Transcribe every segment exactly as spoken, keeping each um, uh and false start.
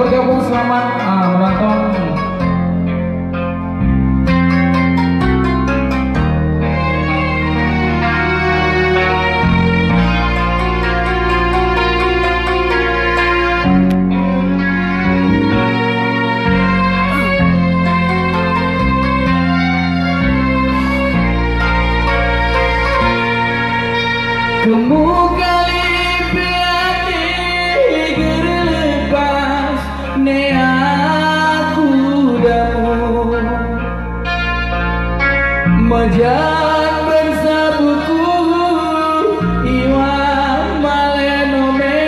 bergabung, selamat uh, menonton. Kamu kali berani gerlepas ne aku damu majan bersabuku iwan malenome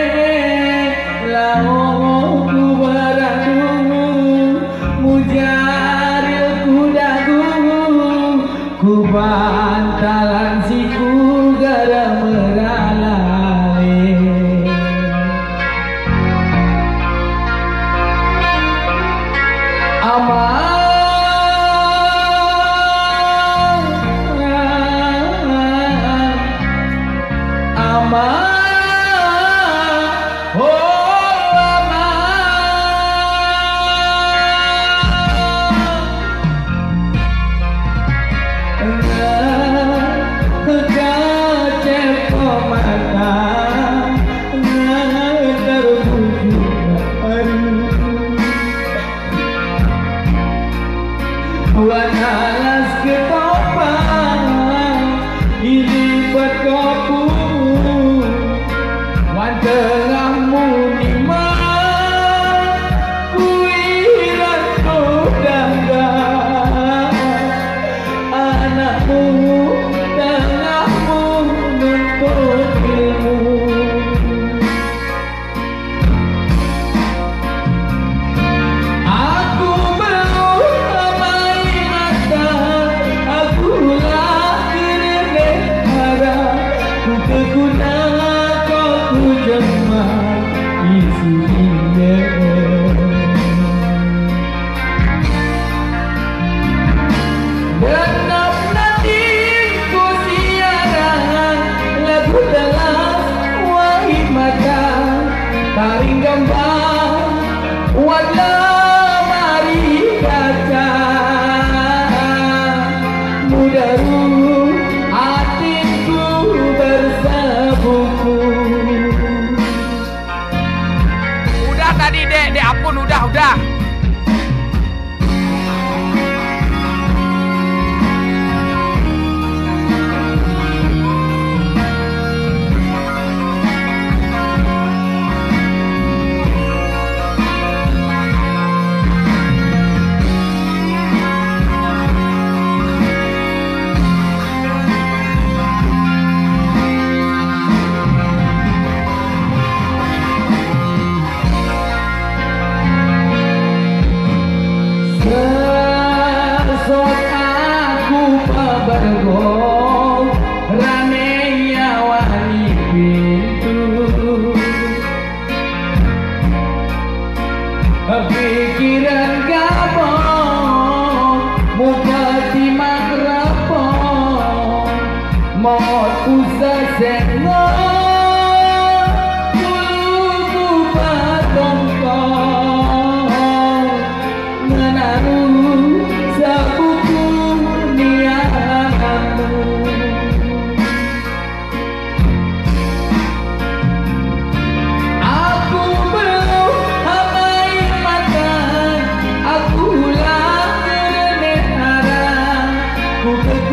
lao ku beradu mujaril kudagu ku bantalan siku garam buat alas ketopang ini buat kopu wan tengahmu nima kuiran kodangga anakmu tengahmu nuntut ilmu taring gambar warna mari kaca mudaru hatiku bersabuku. Udah tadi dek, dek ampun udah udah. Sesot aku pabargo rame nyawani pintu pikiran gabong muka timak rapong mau usah sengon aku